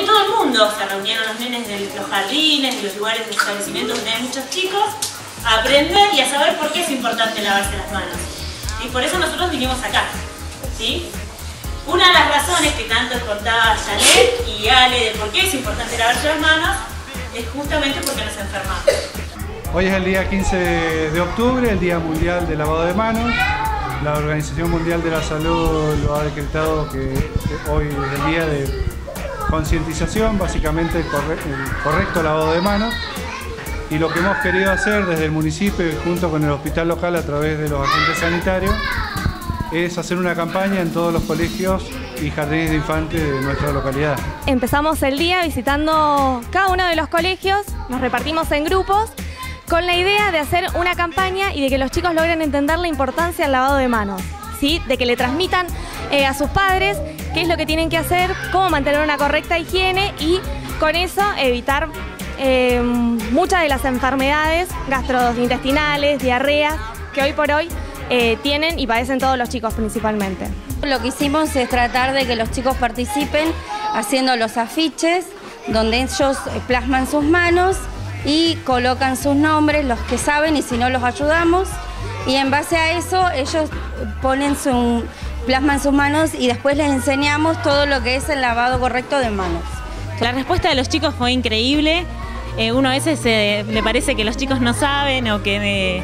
todo el mundo se reunieron los nenes de los jardines, de los lugares de establecimientos donde hay muchos chicos, a aprender y a saber por qué es importante lavarse las manos. Y por eso nosotros vinimos acá, ¿sí? Una de las razones que tanto contaba Janet y Ale de por qué es importante lavarse las manos es justamente porque nos enfermamos. Hoy es el día 15 de octubre, el Día Mundial del Lavado de Manos. La Organización Mundial de la Salud lo ha decretado que hoy es el día de concientización, básicamente el correcto lavado de manos. Y lo que hemos querido hacer desde el municipio y junto con el hospital local a través de los agentes sanitarios es hacer una campaña en todos los colegios y jardines de infantes de nuestra localidad. Empezamos el día visitando cada uno de los colegios, nos repartimos en grupos con la idea de hacer una campaña y de que los chicos logren entender la importancia del lavado de manos, ¿sí? De que le transmitan a sus padres qué es lo que tienen que hacer, cómo mantener una correcta higiene y con eso evitar muchas de las enfermedades gastrointestinales, diarreas, que hoy por hoy tienen y padecen todos los chicos principalmente. Lo que hicimos es tratar de que los chicos participen haciendo los afiches donde ellos plasman sus manos y colocan sus nombres, los que saben y si no los ayudamos, y en base a eso ellos plasman sus manos y después les enseñamos todo lo que es el lavado correcto de manos. La respuesta de los chicos fue increíble. Uno a veces le parece que los chicos no saben o que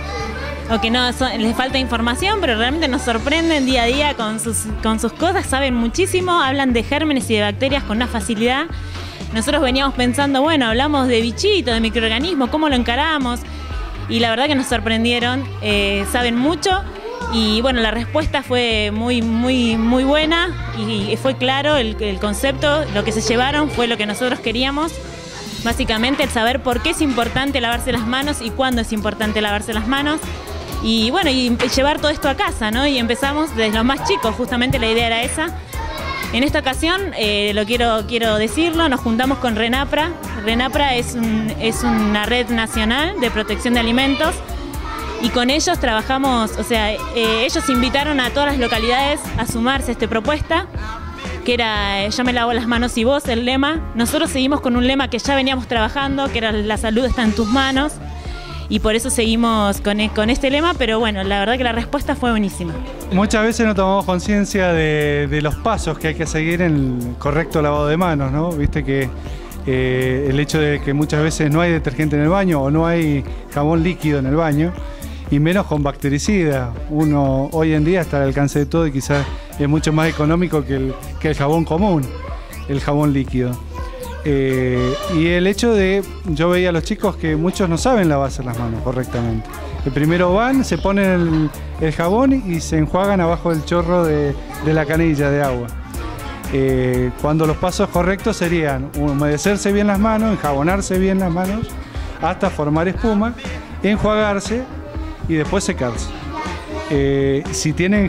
les falta información, pero realmente nos sorprenden día a día con sus cosas, saben muchísimo, hablan de gérmenes y de bacterias con una facilidad. Nosotros veníamos pensando, bueno, hablamos de bichitos, de microorganismos, ¿cómo lo encaramos? Y la verdad que nos sorprendieron, saben mucho y bueno, la respuesta fue muy buena y fue claro el concepto, lo que se llevaron fue lo que nosotros queríamos. Básicamente el saber por qué es importante lavarse las manos y cuándo es importante lavarse las manos. Y bueno, y llevar todo esto a casa, ¿no? Y empezamos desde los más chicos, justamente la idea era esa. En esta ocasión, quiero decirlo, nos juntamos con RENAPRA. RENAPRA es una red nacional de protección de alimentos y con ellos trabajamos, o sea, ellos invitaron a todas las localidades a sumarse a esta propuesta, que era yo me lavo las manos y vos, el lema. Nosotros seguimos con un lema que ya veníamos trabajando, que era la salud está en tus manos. Y por eso seguimos con este lema, pero bueno, la verdad que la respuesta fue buenísima. Muchas veces no tomamos conciencia de los pasos que hay que seguir en el correcto lavado de manos, ¿no? Viste que el hecho de que muchas veces no hay detergente en el baño o no hay jabón líquido en el baño, y menos con bactericida. Uno hoy en día está al alcance de todo y quizás es mucho más económico que el jabón común, el jabón líquido. Y el hecho de, yo veía a los chicos que muchos no saben lavarse las manos correctamente. Primero van, se ponen el jabón y se enjuagan abajo del chorro de la canilla de agua. Cuando los pasos correctos serían humedecerse bien las manos, enjabonarse bien las manos, hasta formar espuma, enjuagarse y después secarse. Si tienen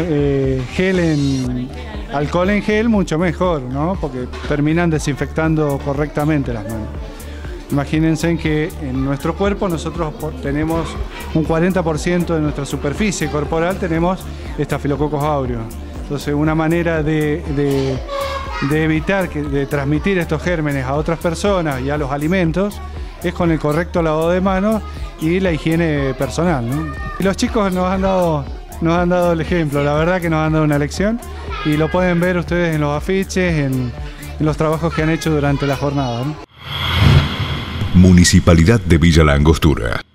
alcohol en gel, mucho mejor, ¿no? Porque terminan desinfectando correctamente las manos. Imagínense que en nuestro cuerpo nosotros tenemos un 40% de nuestra superficie corporal, tenemos estafilococos aureus. Entonces una manera de evitar de transmitir estos gérmenes a otras personas y a los alimentos es con el correcto lavado de manos y la higiene personal, ¿no? Y los chicos nos han dado el ejemplo, la verdad que nos han dado una lección y lo pueden ver ustedes en los afiches, en los trabajos que han hecho durante la jornada, ¿no? Municipalidad de Villa La Angostura.